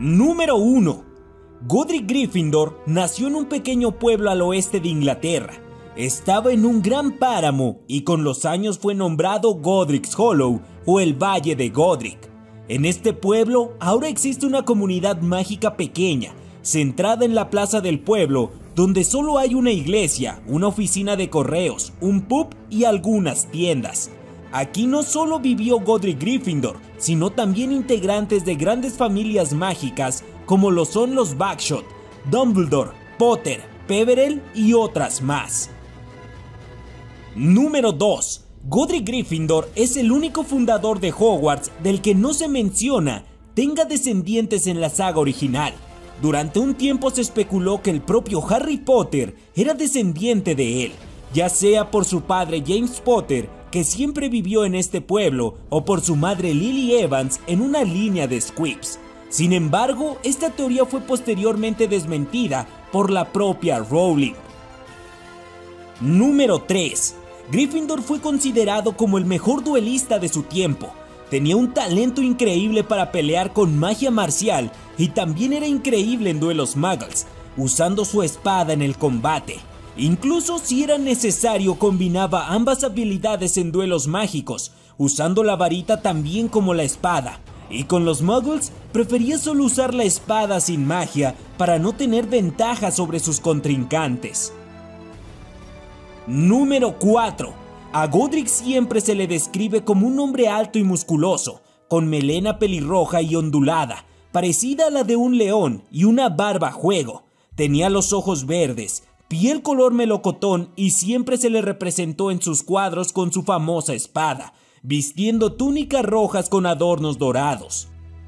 Número 1. Godric Gryffindor nació en un pequeño pueblo al oeste de Inglaterra. Estaba en un gran páramo y con los años fue nombrado Godric's Hollow o el Valle de Godric. En este pueblo ahora existe una comunidad mágica pequeña, centrada en la plaza del pueblo, donde solo hay una iglesia, una oficina de correos, un pub y algunas tiendas. Aquí no solo vivió Godric Gryffindor, sino también integrantes de grandes familias mágicas como lo son los Bagshot, Dumbledore, Potter, Peverell y otras más. Número 2. Godric Gryffindor es el único fundador de Hogwarts del que no se menciona tenga descendientes en la saga original. Durante un tiempo se especuló que el propio Harry Potter era descendiente de él, ya sea por su padre James Potter, que siempre vivió en este pueblo, o por su madre Lily Evans en una línea de Squibs. Sin embargo, esta teoría fue posteriormente desmentida por la propia Rowling. Número 3. Gryffindor fue considerado como el mejor duelista de su tiempo. Tenía un talento increíble para pelear con magia marcial y también era increíble en duelos muggles, usando su espada en el combate. Incluso si era necesario combinaba ambas habilidades en duelos mágicos, usando la varita también como la espada. Y con los muggles prefería solo usar la espada sin magia para no tener ventaja sobre sus contrincantes. Número 4. A Godric siempre se le describe como un hombre alto y musculoso, con melena pelirroja y ondulada, parecida a la de un león y una barba a juego. Tenía los ojos verdes, piel color melocotón y siempre se le representó en sus cuadros con su famosa espada, vistiendo túnicas rojas con adornos dorados.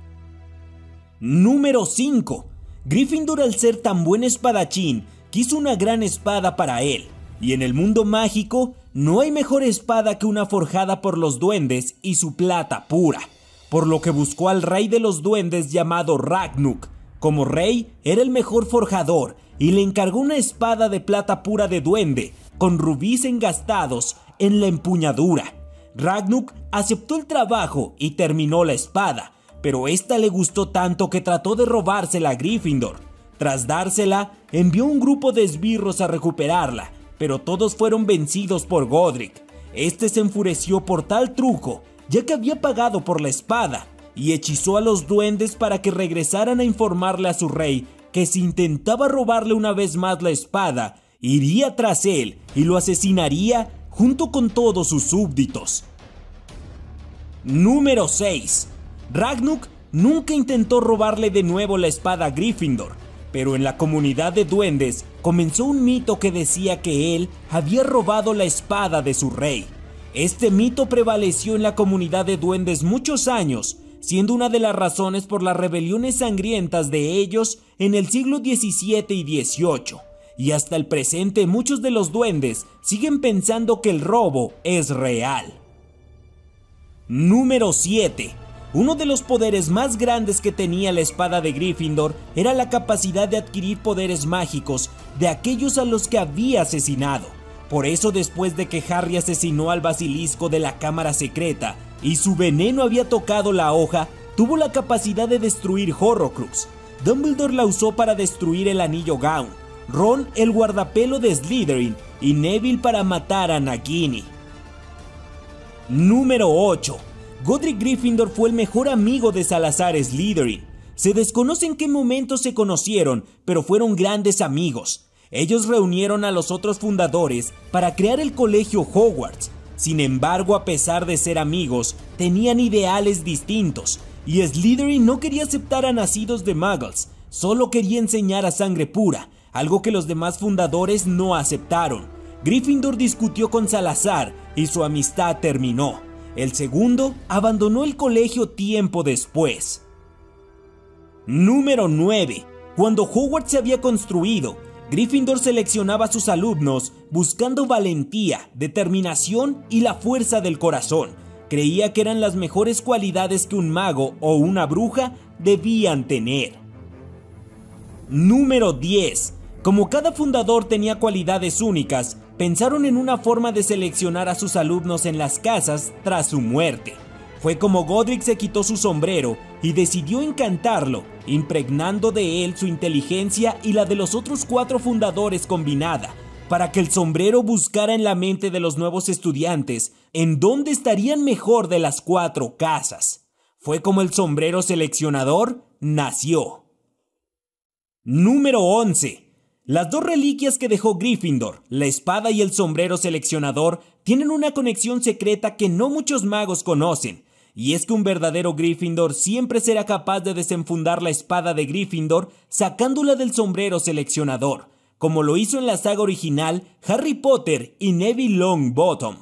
Número 5. Gryffindor, al ser tan buen espadachín, quiso una gran espada para él, y en el mundo mágico no hay mejor espada que una forjada por los duendes y su plata pura, por lo que buscó al rey de los duendes llamado Ragnuk. Como rey era el mejor forjador y le encargó una espada de plata pura de duende, con rubíes engastados en la empuñadura. Ragnuk aceptó el trabajo y terminó la espada, pero esta le gustó tanto que trató de robársela a Gryffindor. Tras dársela, envió un grupo de esbirros a recuperarla, pero todos fueron vencidos por Godric. Este se enfureció por tal truco, ya que había pagado por la espada, y hechizó a los duendes para que regresaran a informarle a su rey que si intentaba robarle una vez más la espada, iría tras él y lo asesinaría junto con todos sus súbditos. Número 6. Ragnuk nunca intentó robarle de nuevo la espada a Gryffindor, pero en la comunidad de duendes comenzó un mito que decía que él había robado la espada de su rey. Este mito prevaleció en la comunidad de duendes muchos años, siendo una de las razones por las rebeliones sangrientas de ellos en el siglo XVII y XVIII. Y hasta el presente muchos de los duendes siguen pensando que el robo es real. Número 7. Uno de los poderes más grandes que tenía la espada de Gryffindor era la capacidad de adquirir poderes mágicos de aquellos a los que había asesinado. Por eso, después de que Harry asesinó al basilisco de la cámara secreta y su veneno había tocado la hoja, tuvo la capacidad de destruir Horrocrux. Dumbledore la usó para destruir el anillo Gaun, Ron el guardapelo de Slytherin y Neville para matar a Nagini. Número 8. Godric Gryffindor fue el mejor amigo de Salazar Slytherin. Se desconoce en qué momento se conocieron, pero fueron grandes amigos. Ellos reunieron a los otros fundadores para crear el colegio Hogwarts. Sin embargo, a pesar de ser amigos, tenían ideales distintos, y Slytherin no quería aceptar a nacidos de muggles, solo quería enseñar a sangre pura, algo que los demás fundadores no aceptaron. Gryffindor discutió con Salazar y su amistad terminó. El segundo abandonó el colegio tiempo después. Número 9. Cuando Hogwarts se había construido, Gryffindor seleccionaba a sus alumnos buscando valentía, determinación y la fuerza del corazón. Creía que eran las mejores cualidades que un mago o una bruja debían tener. Número 10. Como cada fundador tenía cualidades únicas, pensaron en una forma de seleccionar a sus alumnos en las casas tras su muerte. Fue como Godric se quitó su sombrero y decidió encantarlo, impregnando de él su inteligencia y la de los otros 4 fundadores combinada, para que el sombrero buscara en la mente de los nuevos estudiantes en dónde estarían mejor de las 4 casas. Fue como el sombrero seleccionador nació. Número 11. Las 2 reliquias que dejó Gryffindor, la espada y el sombrero seleccionador, tienen una conexión secreta que no muchos magos conocen, y es que un verdadero Gryffindor siempre será capaz de desenfundar la espada de Gryffindor sacándola del sombrero seleccionador, como lo hizo en la saga original Harry Potter y Neville Longbottom.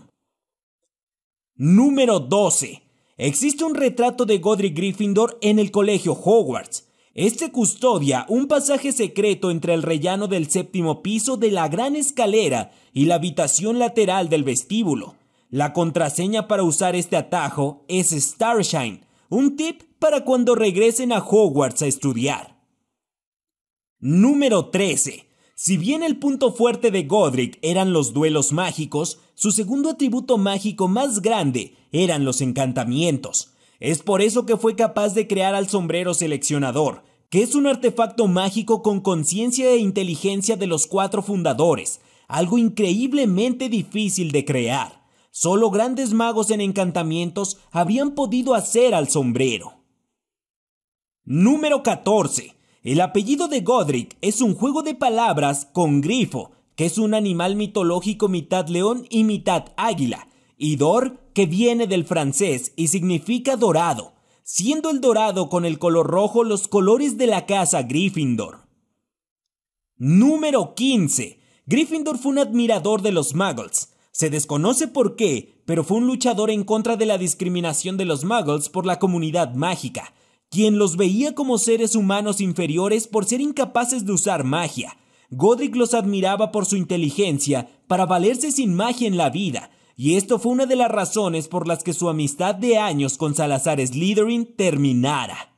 Número 12. Existe un retrato de Godric Gryffindor en el colegio Hogwarts. Este custodia un pasaje secreto entre el rellano del 7º piso de la gran escalera y la habitación lateral del vestíbulo. La contraseña para usar este atajo es Starshine, un tip para cuando regresen a Hogwarts a estudiar. Número 13. Si bien el punto fuerte de Godric eran los duelos mágicos, su segundo atributo mágico más grande eran los encantamientos. Es por eso que fue capaz de crear al sombrero seleccionador, que es un artefacto mágico con conciencia e inteligencia de los 4 fundadores, algo increíblemente difícil de crear. Solo grandes magos en encantamientos habrían podido hacer al sombrero. Número 14. El apellido de Godric es un juego de palabras con grifo, que es un animal mitológico mitad león y mitad águila, y dor, que viene del francés y significa dorado, siendo el dorado con el color rojo los colores de la casa Gryffindor. Número 15. Gryffindor fue un admirador de los Muggles. Se desconoce por qué, pero fue un luchador en contra de la discriminación de los Muggles por la comunidad mágica, quien los veía como seres humanos inferiores por ser incapaces de usar magia. Godric los admiraba por su inteligencia para valerse sin magia en la vida, y esto fue una de las razones por las que su amistad de años con Salazar Slytherin terminara.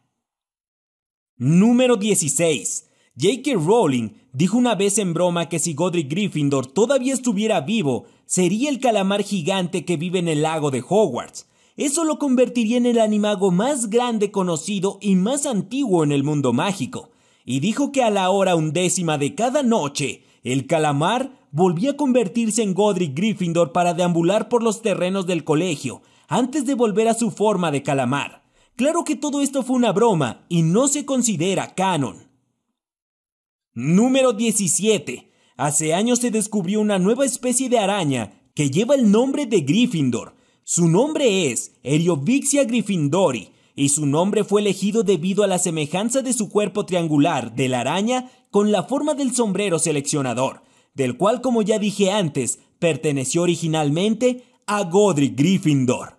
Número 16. J.K. Rowling dijo una vez en broma que si Godric Gryffindor todavía estuviera vivo, sería el calamar gigante que vive en el lago de Hogwarts. Eso lo convertiría en el animago más grande conocido y más antiguo en el mundo mágico. Y dijo que a la hora 1/10 de cada noche, el calamar volvía a convertirse en Godric Gryffindor para deambular por los terrenos del colegio, antes de volver a su forma de calamar. Claro que todo esto fue una broma y no se considera canon. Número 17. Hace años se descubrió una nueva especie de araña que lleva el nombre de Gryffindor. Su nombre es Eriovixia gryffindori y su nombre fue elegido debido a la semejanza de su cuerpo triangular de la araña con la forma del sombrero seleccionador, del cual, como ya dije antes, perteneció originalmente a Godric Gryffindor.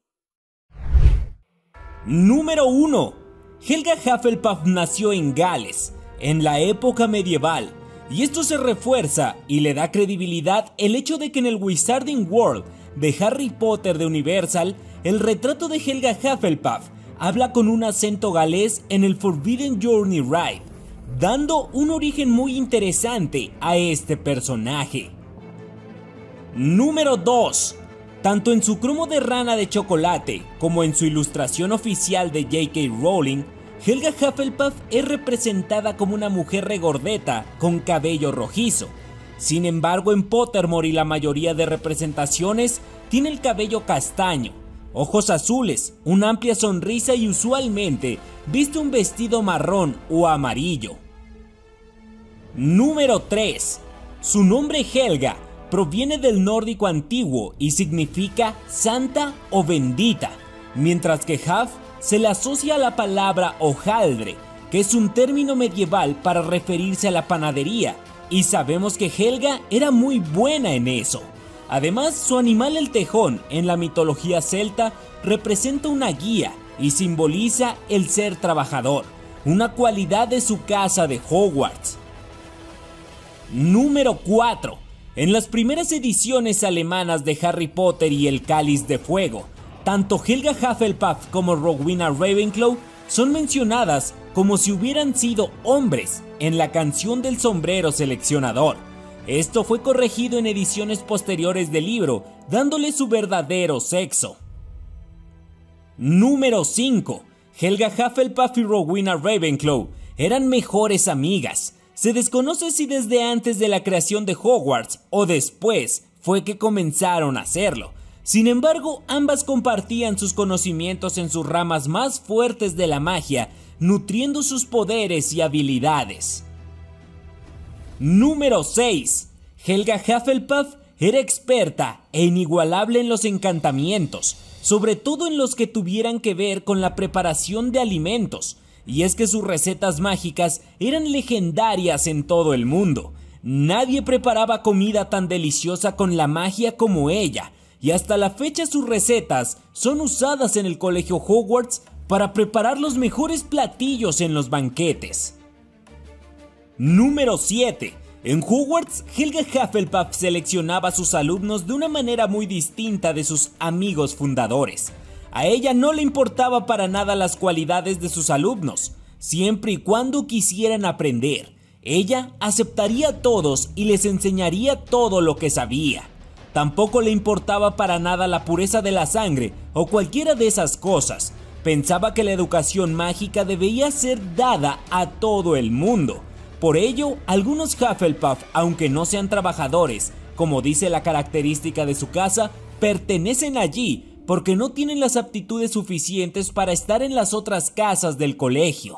Número 1. Helga Hufflepuff nació en Gales, en la época medieval, y esto se refuerza y le da credibilidad el hecho de que en el Wizarding World de Harry Potter de Universal, el retrato de Helga Hufflepuff habla con un acento galés en el Forbidden Journey Ride, dando un origen muy interesante a este personaje. Número 2. Tanto en su cromo de rana de chocolate como en su ilustración oficial de J.K. Rowling, Helga Hufflepuff es representada como una mujer regordeta con cabello rojizo. Sin embargo, en Pottermore y la mayoría de representaciones tiene el cabello castaño, ojos azules, una amplia sonrisa y usualmente viste un vestido marrón o amarillo. Número 3. Su nombre Helga proviene del nórdico antiguo y significa santa o bendita, mientras que Huff se le asocia a la palabra hojaldre, que es un término medieval para referirse a la panadería, y sabemos que Helga era muy buena en eso. Además, su animal el tejón en la mitología celta representa una guía y simboliza el ser trabajador, una cualidad de su casa de Hogwarts. Número 4. En las primeras ediciones alemanas de Harry Potter y el Cáliz de Fuego, tanto Helga Hufflepuff como Rowena Ravenclaw son mencionadas como si hubieran sido hombres en la canción del sombrero seleccionador. Esto fue corregido en ediciones posteriores del libro, dándole su verdadero sexo. Número 5. Helga Hufflepuff y Rowena Ravenclaw eran mejores amigas. Se desconoce si desde antes de la creación de Hogwarts o después fue que comenzaron a hacerlo. Sin embargo, ambas compartían sus conocimientos en sus ramas más fuertes de la magia, nutriendo sus poderes y habilidades. Número 6. Helga Hufflepuff era experta e inigualable en los encantamientos, sobre todo en los que tuvieran que ver con la preparación de alimentos, y es que sus recetas mágicas eran legendarias en todo el mundo. Nadie preparaba comida tan deliciosa con la magia como ella, y hasta la fecha sus recetas son usadas en el colegio Hogwarts para preparar los mejores platillos en los banquetes. Número 7. En Hogwarts, Helga Hufflepuff seleccionaba a sus alumnos de una manera muy distinta de sus amigos fundadores. A ella no le importaba para nada las cualidades de sus alumnos, siempre y cuando quisieran aprender. Ella aceptaría a todos y les enseñaría todo lo que sabía. Tampoco le importaba para nada la pureza de la sangre o cualquiera de esas cosas. Pensaba que la educación mágica debía ser dada a todo el mundo. Por ello, algunos Hufflepuff, aunque no sean trabajadores, como dice la característica de su casa, pertenecen allí porque no tienen las aptitudes suficientes para estar en las otras casas del colegio.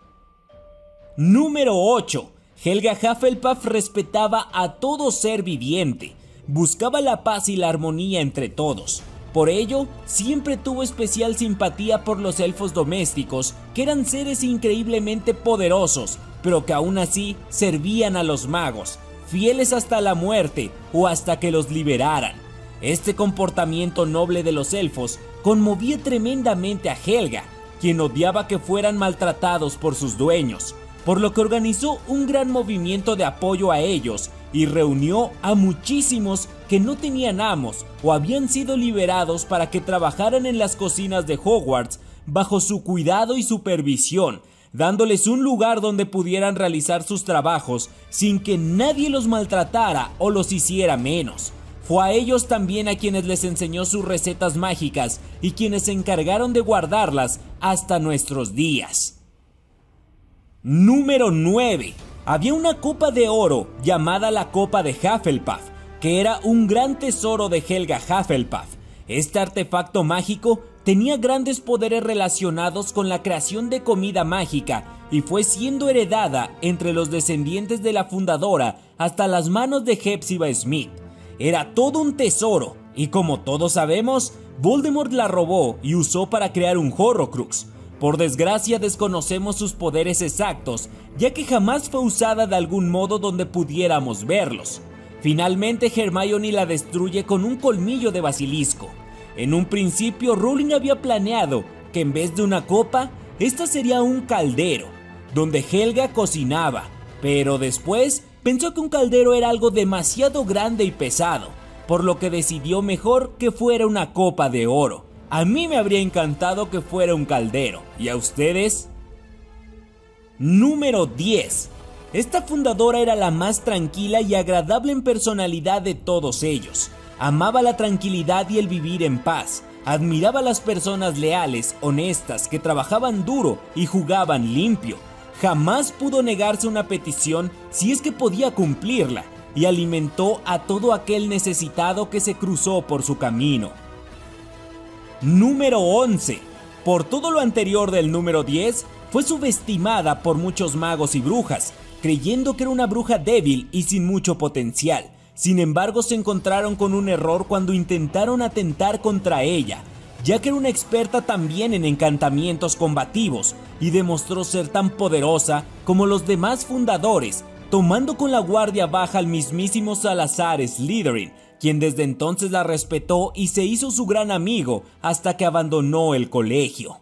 Número 8. Helga Hufflepuff respetaba a todo ser viviente. Buscaba la paz y la armonía entre todos. Por ello, siempre tuvo especial simpatía por los elfos domésticos, que eran seres increíblemente poderosos, pero que aún así servían a los magos, fieles hasta la muerte o hasta que los liberaran. Este comportamiento noble de los elfos conmovía tremendamente a Helga, quien odiaba que fueran maltratados por sus dueños, por lo que organizó un gran movimiento de apoyo a ellos y reunió a muchísimos que no tenían amos o habían sido liberados para que trabajaran en las cocinas de Hogwarts bajo su cuidado y supervisión, dándoles un lugar donde pudieran realizar sus trabajos sin que nadie los maltratara o los hiciera menos. Fue a ellos también a quienes les enseñó sus recetas mágicas y quienes se encargaron de guardarlas hasta nuestros días. Número 9. Había una copa de oro llamada la Copa de Hufflepuff, que era un gran tesoro de Helga Hufflepuff. Este artefacto mágico tenía grandes poderes relacionados con la creación de comida mágica y fue siendo heredada entre los descendientes de la fundadora hasta las manos de Hepzibah Smith. Era todo un tesoro y, como todos sabemos, Voldemort la robó y usó para crear un Horrocrux. Por desgracia desconocemos sus poderes exactos, ya que jamás fue usada de algún modo donde pudiéramos verlos. Finalmente Hermione la destruye con un colmillo de basilisco. En un principio Rowling había planeado que en vez de una copa, esta sería un caldero, donde Helga cocinaba, pero después pensó que un caldero era algo demasiado grande y pesado, por lo que decidió mejor que fuera una copa de oro. A mí me habría encantado que fuera un caldero, ¿y a ustedes? Número 10. Esta fundadora era la más tranquila y agradable en personalidad de todos ellos. Amaba la tranquilidad y el vivir en paz. Admiraba a las personas leales, honestas, que trabajaban duro y jugaban limpio. Jamás pudo negarse una petición si es que podía cumplirla, y alimentó a todo aquel necesitado que se cruzó por su camino. Número 11. Por todo lo anterior del número 10, fue subestimada por muchos magos y brujas, creyendo que era una bruja débil y sin mucho potencial. Sin embargo, se encontraron con un error cuando intentaron atentar contra ella, ya que era una experta también en encantamientos combativos y demostró ser tan poderosa como los demás fundadores, tomando con la guardia baja al mismísimo Salazar Slytherin, quien desde entonces la respetó y se hizo su gran amigo hasta que abandonó el colegio.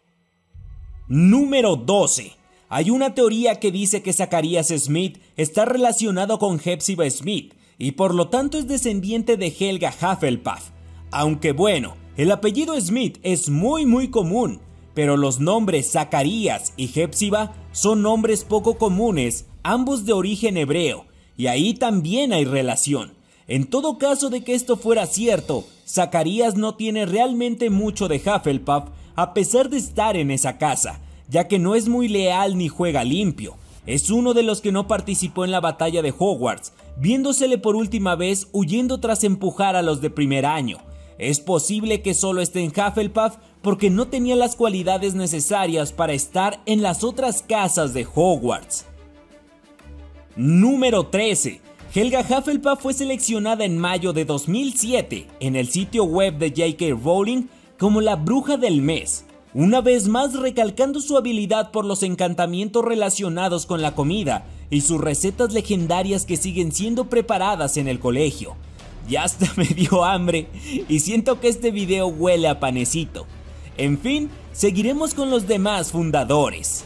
Número 12. Hay una teoría que dice que Zacharias Smith está relacionado con Hepzibah Smith y por lo tanto es descendiente de Helga Hufflepuff. Aunque bueno, el apellido Smith es muy común, pero los nombres Zacarías y Hepzibah son nombres poco comunes, ambos de origen hebreo, y ahí también hay relación. En todo caso de que esto fuera cierto, Zacarías no tiene realmente mucho de Hufflepuff, a pesar de estar en esa casa, ya que no es muy leal ni juega limpio. Es uno de los que no participó en la batalla de Hogwarts, viéndosele por última vez huyendo tras empujar a los de primer año. Es posible que solo esté en Hufflepuff porque no tenía las cualidades necesarias para estar en las otras casas de Hogwarts. Número 13. Helga Hufflepuff fue seleccionada en mayo de 2007 en el sitio web de J.K. Rowling como la bruja del mes, una vez más recalcando su habilidad por los encantamientos relacionados con la comida y sus recetas legendarias que siguen siendo preparadas en el colegio. Ya hasta me dio hambre y siento que este video huele a panecito. En fin, seguiremos con los demás fundadores.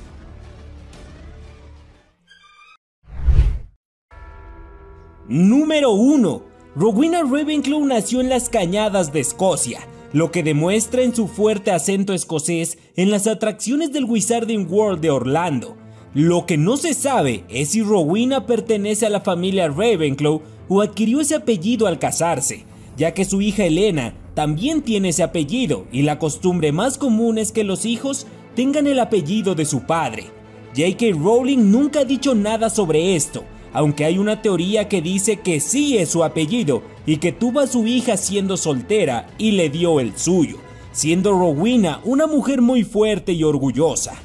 Número 1. Rowena Ravenclaw nació en las Cañadas de Escocia, lo que demuestra en su fuerte acento escocés en las atracciones del Wizarding World de Orlando. Lo que no se sabe es si Rowena pertenece a la familia Ravenclaw o adquirió ese apellido al casarse, ya que su hija Helena también tiene ese apellido y la costumbre más común es que los hijos tengan el apellido de su padre. J.K. Rowling nunca ha dicho nada sobre esto, aunque hay una teoría que dice que sí es su apellido y que tuvo a su hija siendo soltera y le dio el suyo, siendo Rowena una mujer muy fuerte y orgullosa.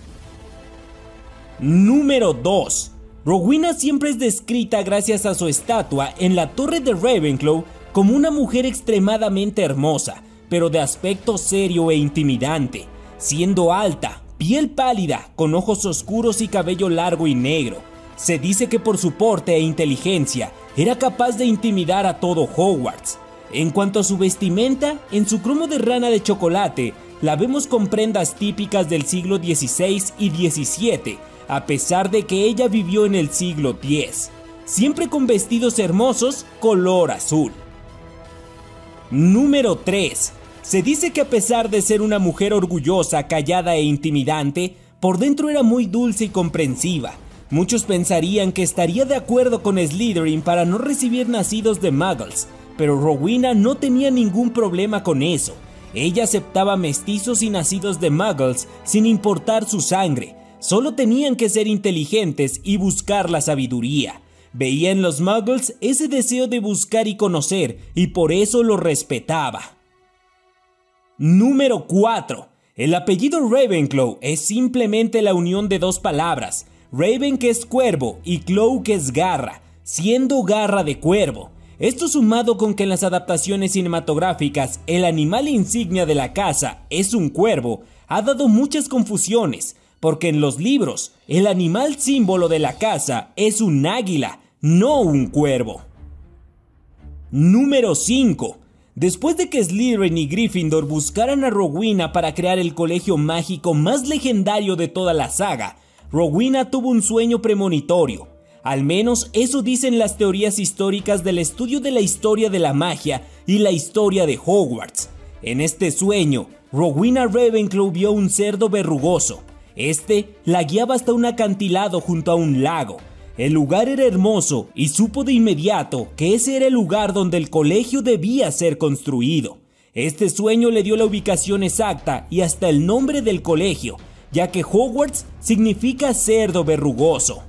Número 2. Rowena siempre es descrita gracias a su estatua en la Torre de Ravenclaw como una mujer extremadamente hermosa, pero de aspecto serio e intimidante, siendo alta, piel pálida, con ojos oscuros y cabello largo y negro. Se dice que por su porte e inteligencia era capaz de intimidar a todo Hogwarts. En cuanto a su vestimenta, en su cromo de rana de chocolate, la vemos con prendas típicas del siglo XVI y XVII, a pesar de que ella vivió en el siglo X, siempre con vestidos hermosos color azul. Número 3. Se dice que a pesar de ser una mujer orgullosa, callada e intimidante, por dentro era muy dulce y comprensiva. Muchos pensarían que estaría de acuerdo con Slytherin para no recibir nacidos de Muggles, pero Rowena no tenía ningún problema con eso. Ella aceptaba mestizos y nacidos de Muggles sin importar su sangre. Solo tenían que ser inteligentes y buscar la sabiduría. Veía en los Muggles ese deseo de buscar y conocer, y por eso lo respetaba. Número 4. El apellido Ravenclaw es simplemente la unión de dos palabras, Raven, que es cuervo, y Claw, que es garra, siendo garra de cuervo. Esto sumado con que en las adaptaciones cinematográficas el animal insignia de la casa es un cuervo, ha dado muchas confusiones, porque en los libros el animal símbolo de la casa es un águila, no un cuervo. Número 5. Después de que Slytherin y Gryffindor buscaran a Rowena para crear el colegio mágico más legendario de toda la saga, Rowena tuvo un sueño premonitorio. Al menos eso dicen las teorías históricas del estudio de la historia de la magia y la historia de Hogwarts. En este sueño, Rowena Ravenclaw vio un cerdo verrugoso. Este la guiaba hasta un acantilado junto a un lago. El lugar era hermoso y supo de inmediato que ese era el lugar donde el colegio debía ser construido. Este sueño le dio la ubicación exacta y hasta el nombre del colegio, ya que Hogwarts significa cerdo verrugoso.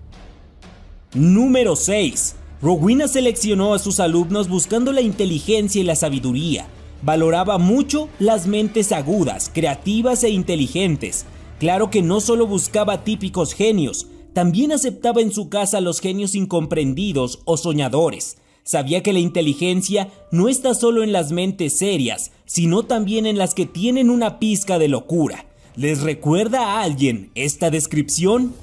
Número 6. Rowena seleccionó a sus alumnos buscando la inteligencia y la sabiduría. Valoraba mucho las mentes agudas, creativas e inteligentes. Claro que no solo buscaba típicos genios, también aceptaba en su casa a los genios incomprendidos o soñadores. Sabía que la inteligencia no está solo en las mentes serias, sino también en las que tienen una pizca de locura. ¿Les recuerda a alguien esta descripción?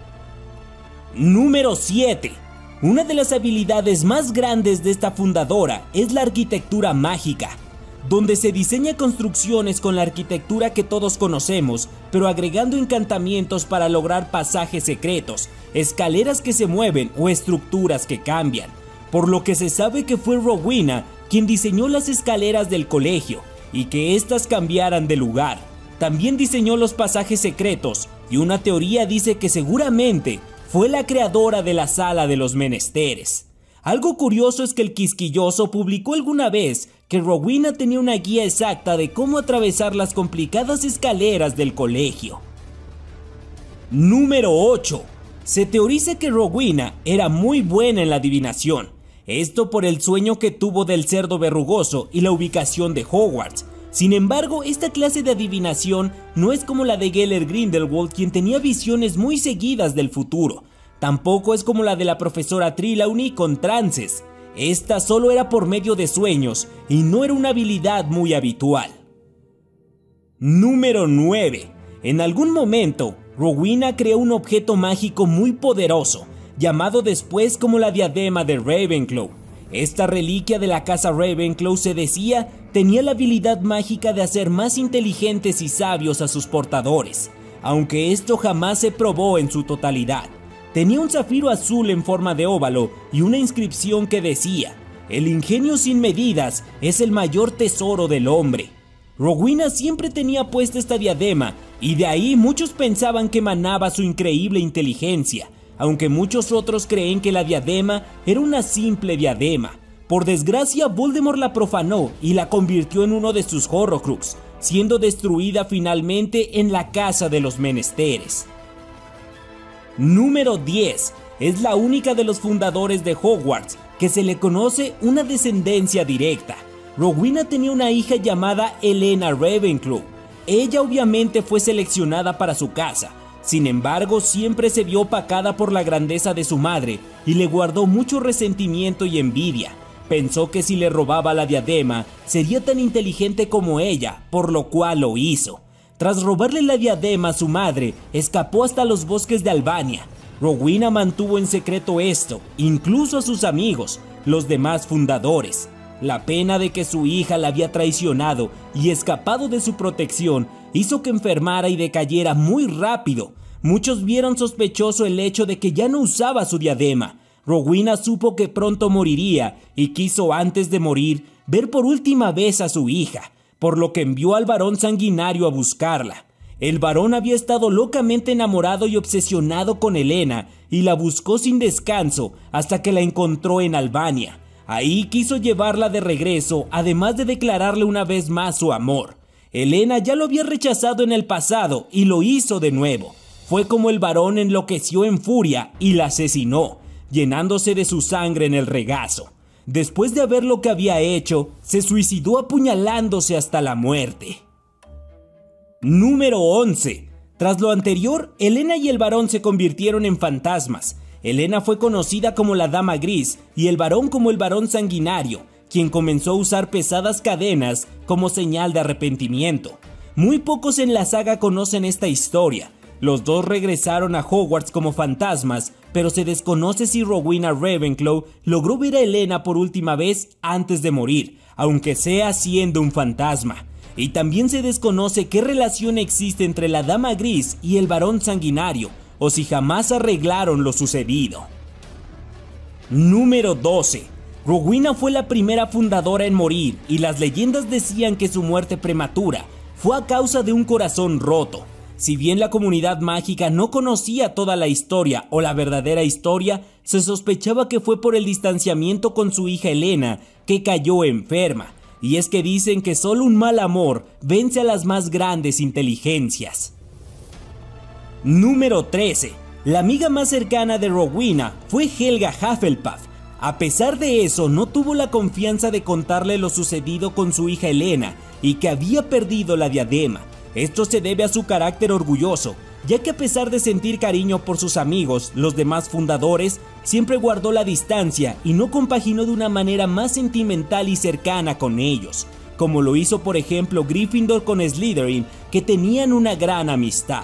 Número 7. Una de las habilidades más grandes de esta fundadora es la arquitectura mágica, donde se diseña construcciones con la arquitectura que todos conocemos, pero agregando encantamientos para lograr pasajes secretos, escaleras que se mueven o estructuras que cambian. Por lo que se sabe que fue Rowena quien diseñó las escaleras del colegio y que éstas cambiaran de lugar. También diseñó los pasajes secretos y una teoría dice que seguramente fue la creadora de la Sala de los Menesteres. Algo curioso es que el quisquilloso publicó alguna vez que Rowena tenía una guía exacta de cómo atravesar las complicadas escaleras del colegio. Número 8. Se teoriza que Rowena era muy buena en la adivinación, esto por el sueño que tuvo del cerdo verrugoso y la ubicación de Hogwarts. Sin embargo, esta clase de adivinación no es como la de Gellert Grindelwald, quien tenía visiones muy seguidas del futuro. Tampoco es como la de la profesora Trelawney con trances. Esta solo era por medio de sueños y no era una habilidad muy habitual. Número 9. En algún momento, Rowena creó un objeto mágico muy poderoso, llamado después como la diadema de Ravenclaw. Esta reliquia de la casa Ravenclaw, se decía, tenía la habilidad mágica de hacer más inteligentes y sabios a sus portadores, aunque esto jamás se probó en su totalidad. Tenía un zafiro azul en forma de óvalo y una inscripción que decía: "El ingenio sin medidas es el mayor tesoro del hombre". Rowena siempre tenía puesta esta diadema y de ahí muchos pensaban que emanaba su increíble inteligencia, aunque muchos otros creen que la diadema era una simple diadema. Por desgracia, Voldemort la profanó y la convirtió en uno de sus Horrocrux, siendo destruida finalmente en la Casa de los Menesteres. Número 10. Es la única de los fundadores de Hogwarts que se le conoce una descendencia directa. Rowena tenía una hija llamada Helena Ravenclaw. Ella obviamente fue seleccionada para su casa. Sin embargo, siempre se vio opacada por la grandeza de su madre y le guardó mucho resentimiento y envidia. Pensó que si le robaba la diadema, sería tan inteligente como ella, por lo cual lo hizo. Tras robarle la diadema a su madre, escapó hasta los bosques de Albania. Rowena mantuvo en secreto esto, incluso a sus amigos, los demás fundadores. La pena de que su hija la había traicionado y escapado de su protección hizo que enfermara y decayera muy rápido. Muchos vieron sospechoso el hecho de que ya no usaba su diadema. Rowena supo que pronto moriría y quiso, antes de morir, ver por última vez a su hija, por lo que envió al varón sanguinario a buscarla. El varón había estado locamente enamorado y obsesionado con Helena y la buscó sin descanso hasta que la encontró en Albania. Ahí quiso llevarla de regreso, además de declararle una vez más su amor. Helena ya lo había rechazado en el pasado y lo hizo de nuevo. Fue como el varón enloqueció en furia y la asesinó, llenándose de su sangre en el regazo. Después de ver lo que había hecho, se suicidó apuñalándose hasta la muerte. Número 11. Tras lo anterior, Helena y el varón se convirtieron en fantasmas. Helena fue conocida como la Dama Gris y el varón como el varón sanguinario, quien comenzó a usar pesadas cadenas como señal de arrepentimiento. Muy pocos en la saga conocen esta historia. Los dos regresaron a Hogwarts como fantasmas, pero se desconoce si Rowena Ravenclaw logró ver a Helena por última vez antes de morir, aunque sea siendo un fantasma. Y también se desconoce qué relación existe entre la Dama Gris y el varón sanguinario, o si jamás arreglaron lo sucedido. Número 12. Rowena fue la primera fundadora en morir y las leyendas decían que su muerte prematura fue a causa de un corazón roto. Si bien la comunidad mágica no conocía toda la historia o la verdadera historia, se sospechaba que fue por el distanciamiento con su hija Helena que cayó enferma. Y es que dicen que solo un mal amor vence a las más grandes inteligencias. Número 13. La amiga más cercana de Rowena fue Helga Hufflepuff. A pesar de eso, no tuvo la confianza de contarle lo sucedido con su hija Helena y que había perdido la diadema. Esto se debe a su carácter orgulloso, ya que a pesar de sentir cariño por sus amigos, los demás fundadores, siempre guardó la distancia y no compaginó de una manera más sentimental y cercana con ellos, como lo hizo por ejemplo Gryffindor con Slytherin, que tenían una gran amistad.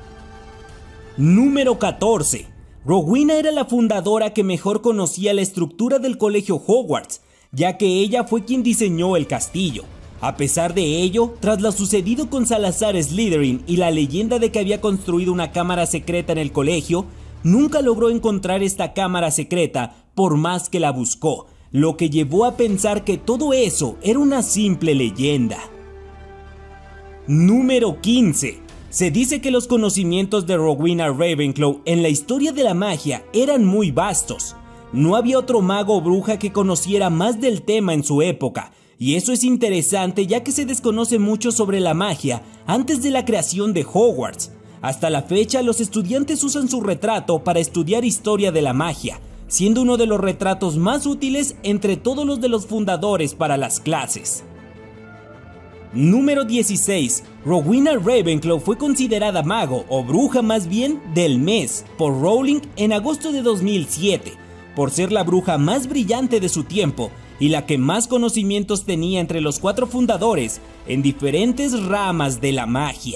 Número 14. Rowena era la fundadora que mejor conocía la estructura del colegio Hogwarts, ya que ella fue quien diseñó el castillo. A pesar de ello, tras lo sucedido con Salazar Slytherin y la leyenda de que había construido una cámara secreta en el colegio, nunca logró encontrar esta cámara secreta por más que la buscó, lo que llevó a pensar que todo eso era una simple leyenda. Número 15. Se dice que los conocimientos de Rowena Ravenclaw en la historia de la magia eran muy vastos. No había otro mago o bruja que conociera más del tema en su época, y eso es interesante ya que se desconoce mucho sobre la magia antes de la creación de Hogwarts. Hasta la fecha, los estudiantes usan su retrato para estudiar historia de la magia, siendo uno de los retratos más útiles entre todos los de los fundadores para las clases. Número 16. Rowena Ravenclaw fue considerada mago, o bruja más bien, del mes, por Rowling en agosto de 2007, por ser la bruja más brillante de su tiempo y la que más conocimientos tenía entre los 4 fundadores en diferentes ramas de la magia.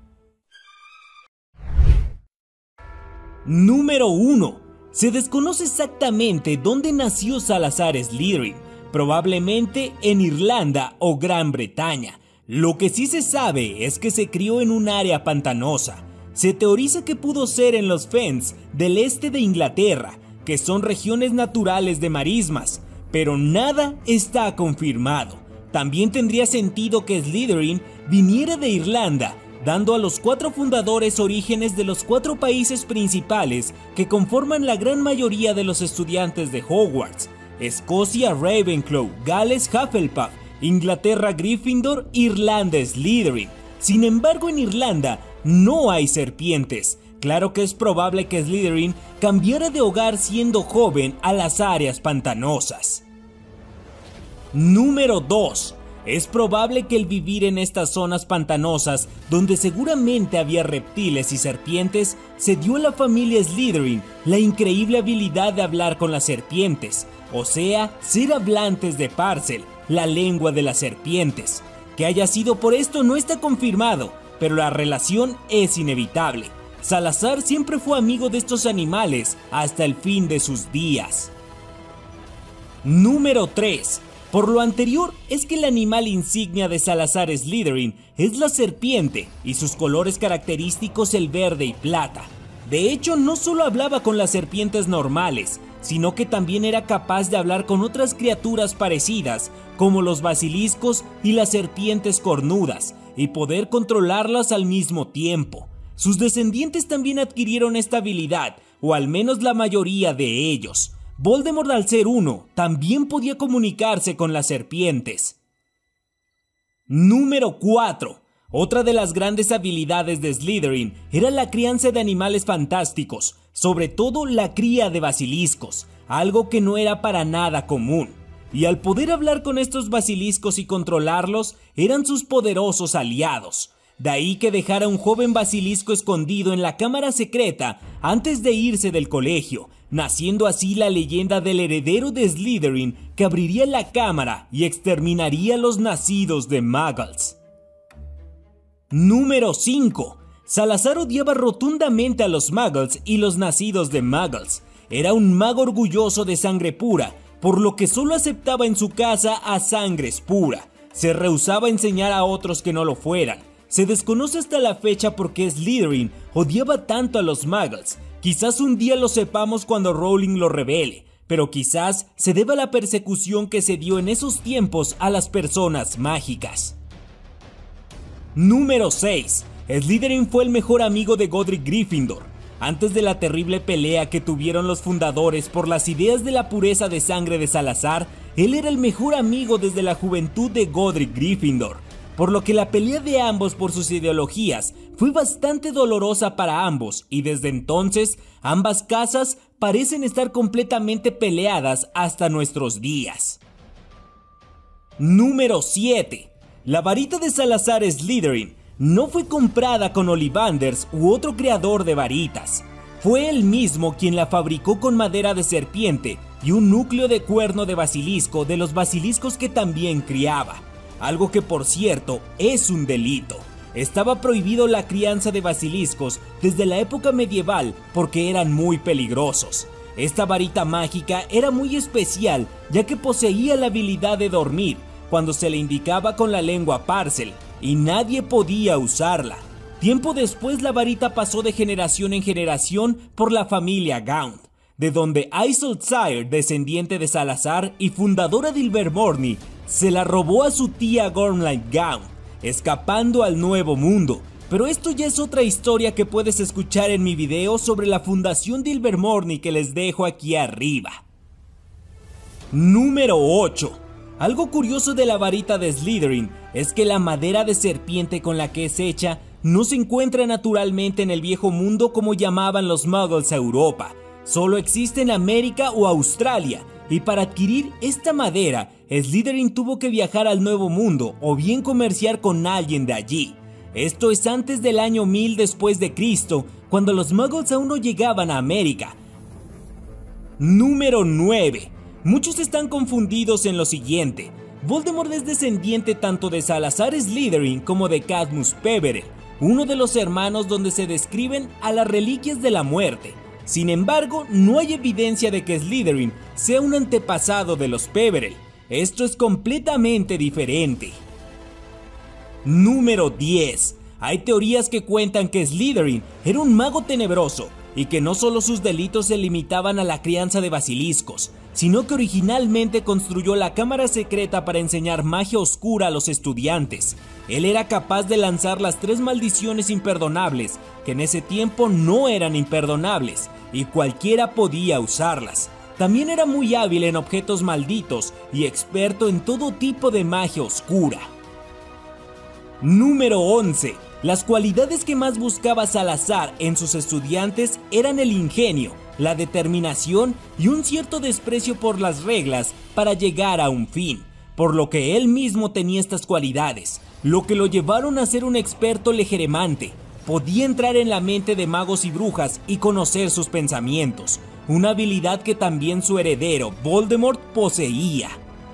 Número 1. Se desconoce exactamente dónde nació Salazar Slytherin, probablemente en Irlanda o Gran Bretaña. Lo que sí se sabe es que se crió en un área pantanosa. Se teoriza que pudo ser en los Fens del este de Inglaterra, que son regiones naturales de marismas, pero nada está confirmado. También tendría sentido que Slytherin viniera de Irlanda, dando a los 4 fundadores orígenes de los 4 países principales que conforman la gran mayoría de los estudiantes de Hogwarts: Escocia Ravenclaw, Gales Hufflepuff, Inglaterra Gryffindor, Irlanda Slytherin. Sin embargo, en Irlanda no hay serpientes. Claro que es probable que Slytherin cambiara de hogar siendo joven a las áreas pantanosas. Número 2. Es probable que el vivir en estas zonas pantanosas, donde seguramente había reptiles y serpientes, se dio a la familia Slytherin la increíble habilidad de hablar con las serpientes, o sea, ser hablantes de Parcel, la lengua de las serpientes. Que haya sido por esto no está confirmado, pero la relación es inevitable. Salazar siempre fue amigo de estos animales hasta el fin de sus días. Número 3. Por lo anterior, es que el animal insignia de Salazar Slytherin es la serpiente y sus colores característicos el verde y plata. De hecho, no solo hablaba con las serpientes normales, sino que también era capaz de hablar con otras criaturas parecidas, como los basiliscos y las serpientes cornudas, y poder controlarlas al mismo tiempo. Sus descendientes también adquirieron esta habilidad, o al menos la mayoría de ellos. Voldemort, al ser uno, también podía comunicarse con las serpientes. Número 4. Otra de las grandes habilidades de Slytherin era la crianza de animales fantásticos, sobre todo la cría de basiliscos, algo que no era para nada común. Y al poder hablar con estos basiliscos y controlarlos, eran sus poderosos aliados. De ahí que dejara un joven basilisco escondido en la cámara secreta antes de irse del colegio, naciendo así la leyenda del heredero de Slytherin que abriría la cámara y exterminaría a los nacidos de Muggles. Número 5. Salazar odiaba rotundamente a los Muggles y los nacidos de Muggles. Era un mago orgulloso de sangre pura, por lo que solo aceptaba en su casa a sangres pura. Se rehusaba a enseñar a otros que no lo fueran. Se desconoce hasta la fecha por qué Slytherin odiaba tanto a los Muggles. Quizás un día lo sepamos cuando Rowling lo revele, pero quizás se deba a la persecución que se dio en esos tiempos a las personas mágicas. Número 6. Slytherin fue el mejor amigo de Godric Gryffindor. Antes de la terrible pelea que tuvieron los fundadores por las ideas de la pureza de sangre de Salazar, él era el mejor amigo desde la juventud de Godric Gryffindor, por lo que la pelea de ambos por sus ideologías fue bastante dolorosa para ambos, y desde entonces ambas casas parecen estar completamente peleadas hasta nuestros días. Número 7. La varita de Salazar Slytherin no fue comprada con Ollivanders u otro creador de varitas. Fue él mismo quien la fabricó con madera de serpiente y un núcleo de cuerno de basilisco de los basiliscos que también criaba. Algo que, por cierto, es un delito. Estaba prohibido la crianza de basiliscos desde la época medieval porque eran muy peligrosos. Esta varita mágica era muy especial ya que poseía la habilidad de dormir cuando se le indicaba con la lengua Parcel, y nadie podía usarla. Tiempo después la varita pasó de generación en generación por la familia Gaunt, de donde Isolde, descendiente de Salazar y fundadora de Ilvermorny, se la robó a su tía Gormlaith Gaunt, escapando al Nuevo Mundo. Pero esto ya es otra historia que puedes escuchar en mi video sobre la fundación de Ilvermorny que les dejo aquí arriba. Número 8. Algo curioso de la varita de Slytherin es que la madera de serpiente con la que es hecha no se encuentra naturalmente en el viejo mundo como llamaban los muggles a Europa, solo existe en América o Australia, y para adquirir esta madera, Slytherin tuvo que viajar al Nuevo Mundo o bien comerciar con alguien de allí. Esto es antes del año 1000 después de Cristo, cuando los muggles aún no llegaban a América. Número 9. Muchos están confundidos en lo siguiente. Voldemort es descendiente tanto de Salazar Slytherin como de Cadmus Peverell, uno de los hermanos donde se describen a las reliquias de la muerte. Sin embargo, no hay evidencia de que Slytherin sea un antepasado de los Peverell. Esto es completamente diferente. Número 10. Hay teorías que cuentan que Slytherin era un mago tenebroso y que no solo sus delitos se limitaban a la crianza de basiliscos, sino que originalmente construyó la cámara secreta para enseñar magia oscura a los estudiantes. Él era capaz de lanzar las 3 maldiciones imperdonables, que en ese tiempo no eran imperdonables, y cualquiera podía usarlas. También era muy hábil en objetos malditos y experto en todo tipo de magia oscura. Número 11. Las cualidades que más buscaba Salazar en sus estudiantes eran el ingenio, la determinación y un cierto desprecio por las reglas para llegar a un fin, por lo que él mismo tenía estas cualidades, lo que lo llevaron a ser un experto legeremante. Podía entrar en la mente de magos y brujas y conocer sus pensamientos, una habilidad que también su heredero, Voldemort, poseía.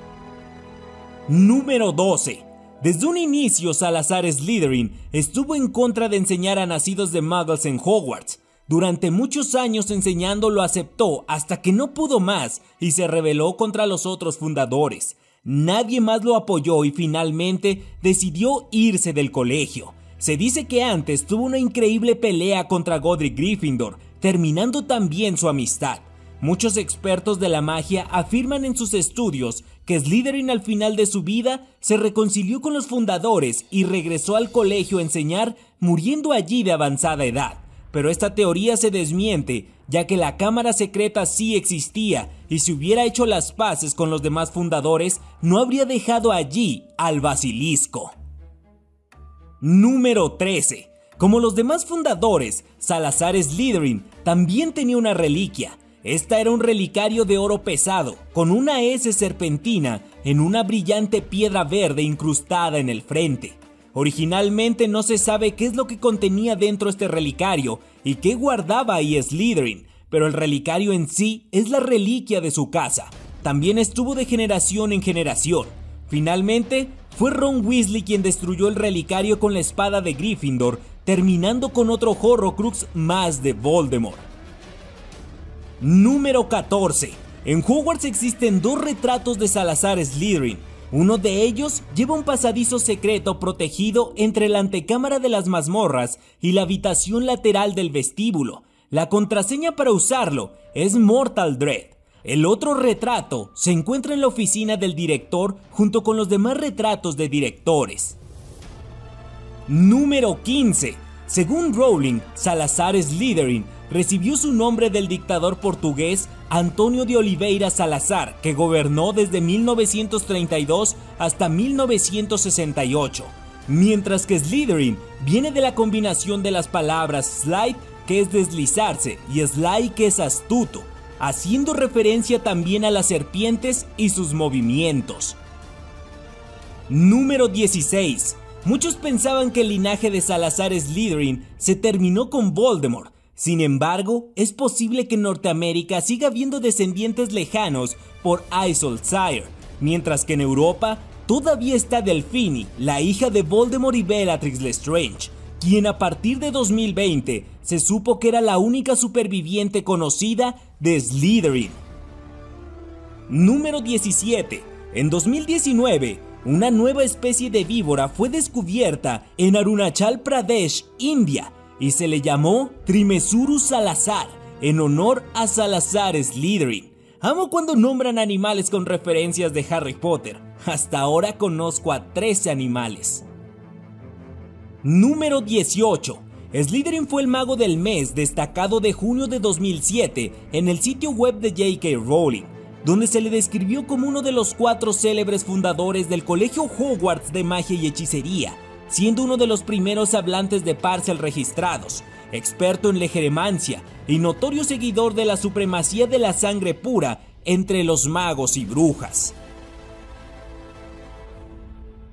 Número 12. Desde un inicio, Salazar Slytherin estuvo en contra de enseñar a nacidos de muggles en Hogwarts. Durante muchos años enseñando lo aceptó hasta que no pudo más y se rebeló contra los otros fundadores. Nadie más lo apoyó y finalmente decidió irse del colegio. Se dice que antes tuvo una increíble pelea contra Godric Gryffindor, terminando también su amistad. Muchos expertos de la magia afirman en sus estudios que Slytherin al final de su vida se reconcilió con los fundadores y regresó al colegio a enseñar, muriendo allí de avanzada edad. Pero esta teoría se desmiente, ya que la cámara secreta sí existía y si hubiera hecho las paces con los demás fundadores, no habría dejado allí al basilisco. Número 13. Como los demás fundadores, Salazar Slytherin también tenía una reliquia. Esta era un relicario de oro pesado, con una S serpentina en una brillante piedra verde incrustada en el frente. Originalmente no se sabe qué es lo que contenía dentro este relicario y qué guardaba ahí Slytherin, pero el relicario en sí es la reliquia de su casa. También estuvo de generación en generación. Finalmente, fue Ron Weasley quien destruyó el relicario con la espada de Gryffindor, terminando con otro Horrocrux más de Voldemort. Número 14. En Hogwarts existen 2 retratos de Salazar Slytherin. Uno de ellos lleva un pasadizo secreto protegido entre la antecámara de las mazmorras y la habitación lateral del vestíbulo. La contraseña para usarlo es Mortal Dread. El otro retrato se encuentra en la oficina del director junto con los demás retratos de directores. Número 15. Según Rowling, Salazar Slytherin recibió su nombre del dictador portugués António de Oliveira Salazar, que gobernó desde 1932 hasta 1968, mientras que Slytherin viene de la combinación de las palabras slide, que es deslizarse, y sly, que es astuto, haciendo referencia también a las serpientes y sus movimientos. Número 16. Muchos pensaban que el linaje de Salazar Slytherin se terminó con Voldemort. Sin embargo, es posible que en Norteamérica siga habiendo descendientes lejanos por Aisol Sire, mientras que en Europa todavía está Delphini, la hija de Voldemort y Bellatrix Lestrange, quien a partir de 2020 se supo que era la única superviviente conocida de Slytherin. Número 17. En 2019, una nueva especie de víbora fue descubierta en Arunachal Pradesh, India, y se le llamó Trimesurus Salazar, en honor a Salazar Slytherin. Amo cuando nombran animales con referencias de Harry Potter. Hasta ahora conozco a 13 animales. Número 18. Slytherin fue el mago del mes destacado de junio de 2007 en el sitio web de J.K. Rowling. donde se le describió como uno de los 4 célebres fundadores del Colegio Hogwarts de Magia y Hechicería, siendo uno de los primeros hablantes de Parcel registrados, experto en legeremancia y notorio seguidor de la supremacía de la sangre pura entre los magos y brujas.